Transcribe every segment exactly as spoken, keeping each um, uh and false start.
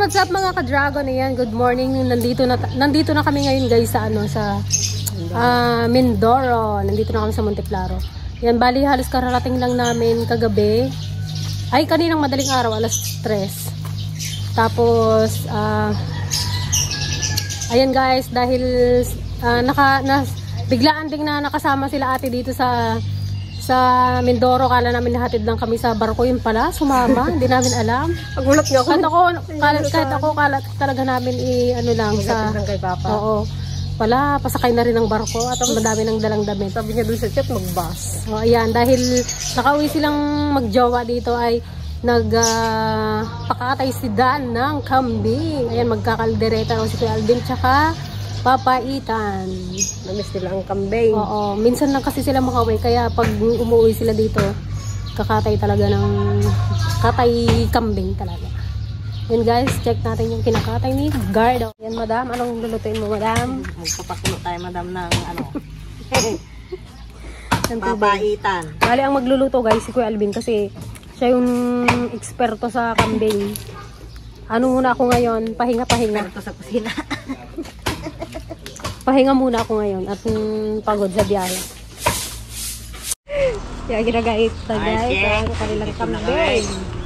what's up mga ka-dragon? Ayan, good morning. Nandito na nandito na kami ngayon guys sa ano sa uh, Mindoro. Nandito na kami sa Monteclaro. Yan, bali halos kararating lang namin kagabi. Ay, kaninang madaling araw, alas tres. Tapos uh, ayan guys, dahil uh, naka na, biglaan ding na nakasama sila ate dito sa sa Mindoro. Kala namin nahatid lang kami sa barko, yun pala sumama. Hindi namin alam. Pagulat niyo ako. Kahit ako, kala, kahit ako kala talaga namin i ano lang sa kay Papa. Oo. Pala pasakay na rin ng barko at ang madami ng dalang damit. Sabi niya doon sa chat mag-bus. So ayan, dahil nakauwi silang magjowa dito ay nagpakatay uh, si Dan ng kambing. Ayan, magkakaldereta si Kuya Alvin tsaka papaitan. Namiss nila ang kambing. Oo, minsan lang kasi sila makauwi, kaya pag umuwi sila dito, kakatay talaga ng katay kambing talaga. Yan guys, check natin yung kinakatay ni Gardo. Yan madam, anong lulutuin mo madam? Magpapakulo tayo madam ng ano papaitan. Bali ang magluluto guys si Kuya Alvin kasi siya yung eksperto sa kambing. Ano muna ako ngayon? Pahinga-pahinga. Eksperto sa kusina. Pahinga muna ako ngayon at mm, pagod sa biyahe. Kaya ginagait na guys ang kanilang kambing.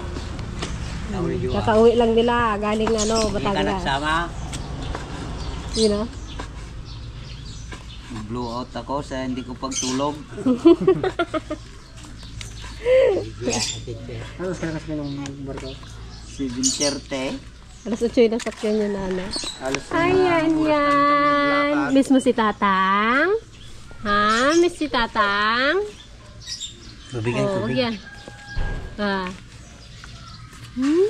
Kakauwi lang nila galing ano, Batangas. Hindi ka nagsama? You know? Blow out ako sa hindi ko pagtulog. Ano sa kanas ka ng barko? seven thirty. Alas otso yung nasakyan niya na ano. Ayan yan. Miss mo si Tatang? Ha? Miss si Tatang? Tubigan, oh, tubig. Yan. Ah. Hmm?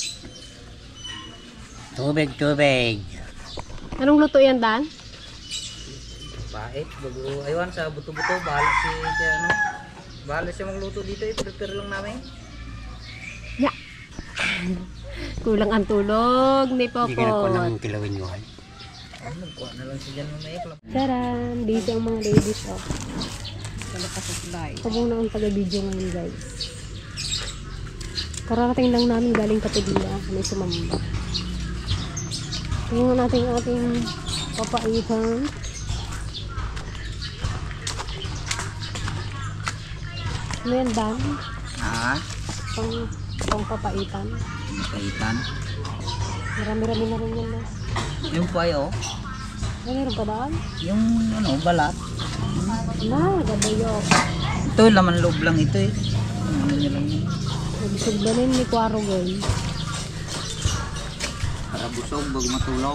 Tubig, tubig. Anong luto yan, Dan? Pait, bago aywan sa buto-buto. Bahala si, si ano. Bahala siya magluto dito. I-prepare lang namin. Ya. Kulang ang tulog ni Popot. Hindi ka na ko nang kilawin nyo ay. Ano, nagkuha na lang siya dyan mamaya. Taran! Busy ang mga ladies, oh. Ako muna ang taga-video ngayon, guys. Kararating lang namin galing Katubila. May sumamba. Tingnan natin ang ating papaitan. Ano yan, Dan? Ha? Pang, pang papaitan. Papaitan? Marami-rami na rin yan, no? Yung pay, oh. Ano, meron pa daan? Yung, ano, balat. Na, gabayo. Ito, laman loob lang ito, eh. Ano nyo lang yun. Nabisog ba na yun ni Kwaro, girl? Para busog, bago matulog.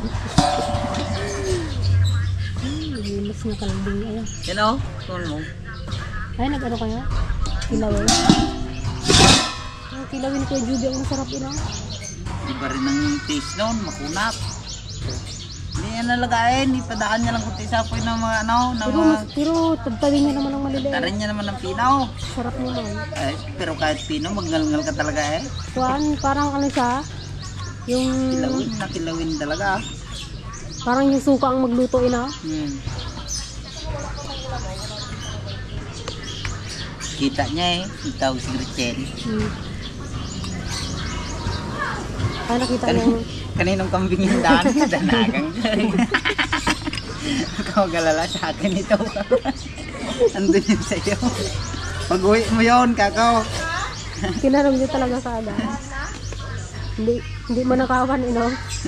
Hmm, mas na kalbing. Ayan. Yan, oh. Tuan mo. Ay, nag-ano kaya? Kilawin. Ang kilawin ko, Judy, ang masarap yun, ah. Iba rin ang taste noon, makunap. Hindi yan nalagayin, ipadaan niya lang kunti sa apoy ng mga ano, ng Pero, mga... mas, pero tagtawin niya naman ang maliliit. Tarin niya naman ng pinaw. Sarap naman. Eh, pero kahit pinaw, magngalngal ka talaga eh. Kuan, parang ano siya, yung... Kilawin, nakilawin talaga. Parang yung suka ang magluto, ina. Hmm. Kita niya eh, ikaw si Gretchen. Hmm. Ay, nakita Kanin, niyo. kaninong kambing yung daan, danagang dyan. Ikaw galala sa akin ito. Andun yun sa'yo. Pag uwi mo yun, kakao. Kinarong niyo talaga kaagad. Hindi, hindi mo nakawan, ino.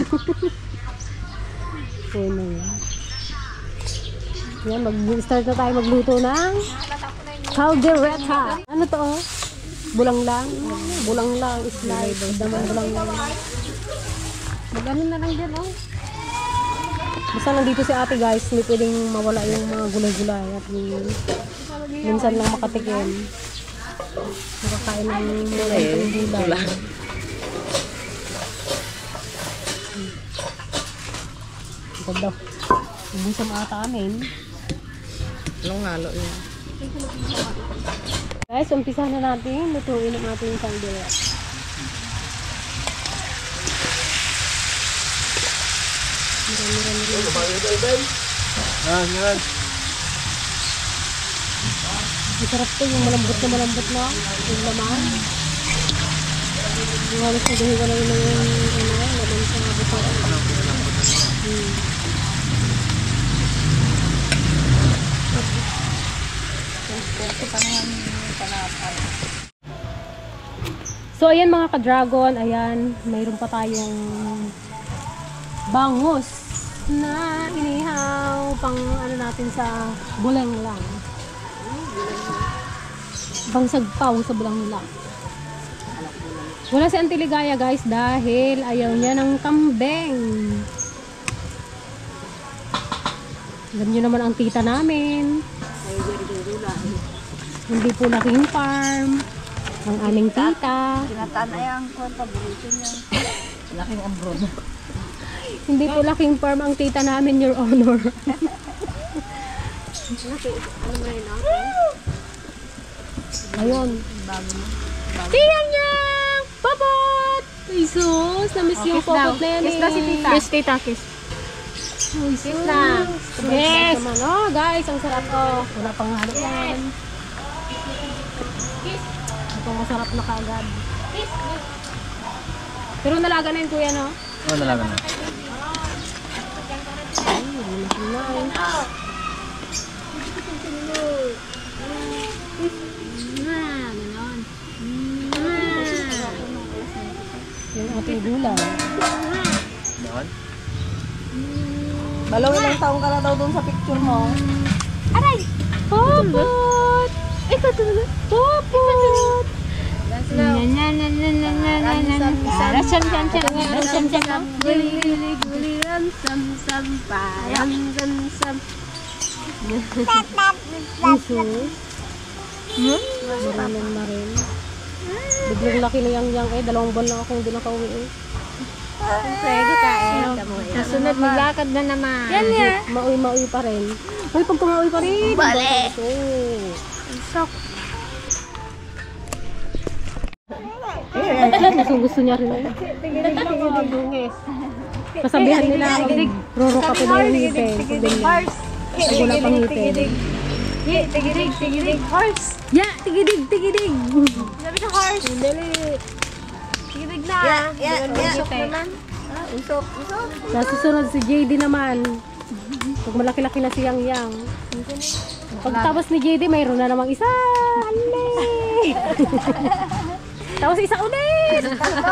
Yan na yan. Yan, mag-start na tayo magluto ng caldereta. Ano to, oh? Bulang lang. Bulang lang, slide. Daman bulang lang. Mag-ano na lang dyan, oh. Basta nandito si ate, guys. Hindi pwedeng mawala yung mga gulay-gulay. At yung, minsan lang makatikim. Nakakain ng mga gulay. Ganda. Ibusam ata amin. Anong halo niya? Guys, umpisa na natin. Lutuin ang ating caldereta. Marami-rami. Ah, yan. Masarap to yung malambot na malambot na yung laman. Yung halos na dahiwa na yun yung ano, So, ayan mga ka-dragon, ayan, mayroon pa tayong bangus na inihaw pang ano natin sa bulang lang. Pang sagpaw sa bulang lang. Wala si Auntie Ligaya guys dahil ayaw niya ng kambing. Alam niyo naman ang tita namin. Hindi po laking farm. Ang aming tita. Tinataan ay ang kwan, paborito niya. Laking ambron. Hindi po laking farm ang tita namin, Your Honor. Ano mo yun, no? Ayun. Tiyang niyang! Popot! Jesus! Na-miss yung popot na yan eh. Kiss na si tita. Kiss tita, kiss. Kiss na. Yes! Naman. Oh, guys, ang sarap. Oh, wala pang halo yan. Ito masarap na kaagad. Pero nalaga na yun, kuya, no? Oo, nalaga na. Ay, nice. Yung ating gulay. Doon? Balaw, ilang taong ka na daw dun sa picture mo. Aray! Popot! Ikaw talaga? Popot! Maraming marin. Biglang laki na yang yang eh. Dalawang buwan lang akong hindi nakauwi eh. Pwede ka eh. Nasunod, maglakad na naman. Yan yan. Maui-maui pa rin. Uy, pag kumauwi pa rin. Bale. Sok. Gusto, gusto niya rin eh. Kasabihan nila, roro ka pa na yung ngipin. Pag wala pang ngipin. Tigidig, tigidig, horse. Ya, tigidig, tigidig. Sabi na horse. Dali. Tigidig na. Yeah, yeah, yeah. Usok naman. Usok, usok. Nasusunod si J D naman. Pag malaki-laki na si Yang Yang. Pagtapos ni J D, mayroon na namang isa. Ale. Tapos isa ulit.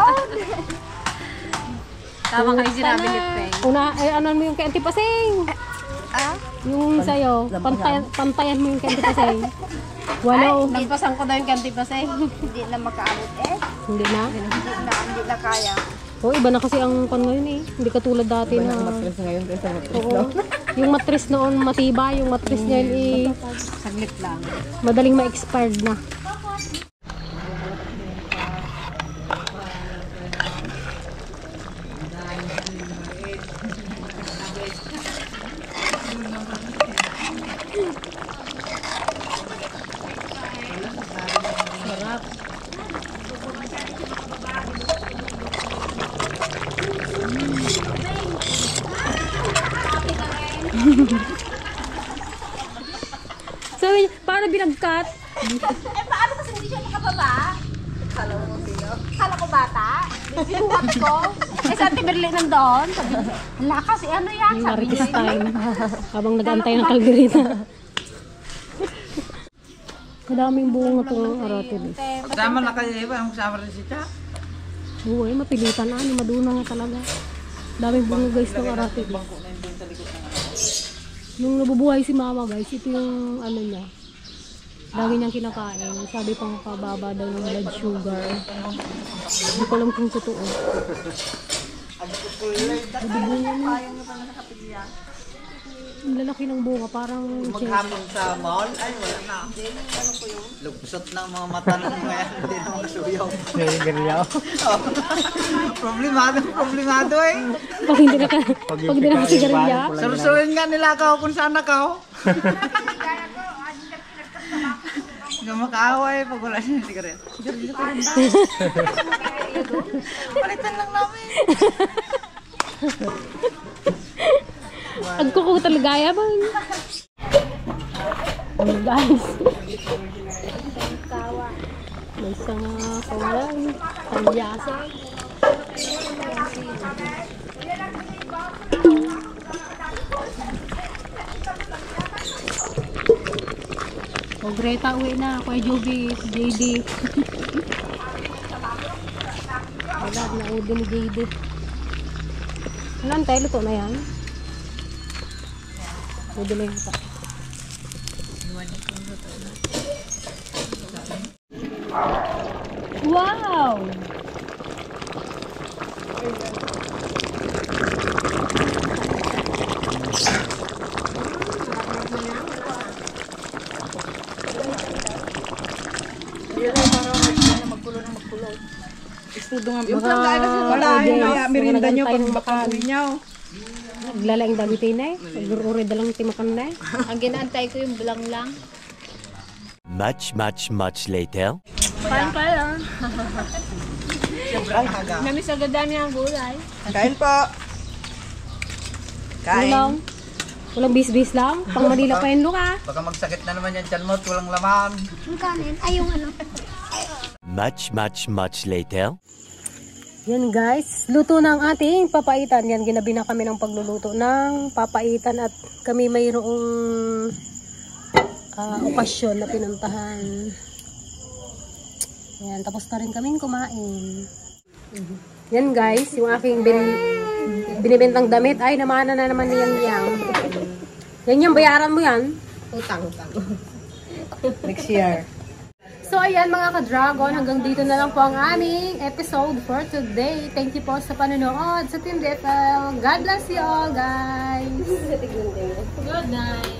Tama kayo sinabi ni Peng. Una, eh, ano mo yung kay Auntie Paseng? Ah? Yung sa'yo, pantayan, pantayan mo yung kay Auntie Paseng. Walo. Nagpasan ko daw yung kanti Paseng. Hindi na makaabot eh. Hindi na? Hindi na, hindi na kaya. Oo, iba na kasi ang pan ngayon eh. Hindi katulad dati na. Matris ngayon kaysa matris Oo. Yung matris noon matibay, yung matris niya eh, Saglit lang. madaling ma-expired na. Sarap. So, paano binagkat? Eh, paano kasi hindi siya makababa? Kala mo siya? Kala ko bata? Binuhat ko. Eh, sa Ate Berlin nandoon. Sabi niya, lakas, eh, ano yan? Yung Sabi marites niya. time. Habang nag-antay ng kalderita. Madaming bunga itong aratilis. Kasama na kayo iba, ang kasama rin si Cha. Oo, eh, mapilitan na. Ano, maduna nga talaga. Daming bunga guys ng aratilis. Nung nabubuhay si mama guys, ito yung ano niya. Lagi niyang kinakain. Sabi pang pababa daw ng blood sugar. Hindi ko alam kung totoo. Nabubunga mo. Ang lalaki ng bunga, parang Maghapon sa mall, ay wala na. Ano po yun? Lugusot ng mga mata ng mga hindi na masuyaw. Nagagalaw? Problemado, problemado eh. pag hindi na ka, pag hindi na kasigarilya. Surusuin nga nila ako kung saan ako. Hindi makaaway pag wala siya sigaret. Sigarilyo ko rin ba? Palitan lang namin. Pagkuko talagaya ba? Oh guys. May isang kawalan. Pangyasa. O Greta, uwi na. Kuya Joby, J D. Pwede ni J D. Ano tayo? Luto na yan? Pwede na yung wow! Yung lang gaya kasi wala yun na merinda nyo pag makauwi nyo. Naglalaing dami na eh. Nag-uri dalang timakan na eh. Ang ginaantay ko yung bulang lang. Much, much, much later. Kain pa yan. Siyempre haga. Namis agad dami ang gulay. Kain po. Kain. Walang, walang bis-bis lang. Pang Manila pa yun, Luka. Baka magsakit na naman yan dyan mo at walang laman. Ang kanin. Ay, yung ano. Much, much, much later. Yan guys, luto ng ating papaitan. Yan, ginabi na kami ng pagluluto ng papaitan at kami mayroong uh, okasyon na pinuntahan. Yan, tapos na rin kaming kumain. Yan guys, yung aking bin, binibentang damit ay namana na naman niyang yang. Yan yung bayaran mo yan. Utang, utang. Next year. So ayan mga ka-dragon, hanggang dito na lang po ang aming episode for today. Thank you po sa panonood sa Team D F L. God bless you all guys. Good night.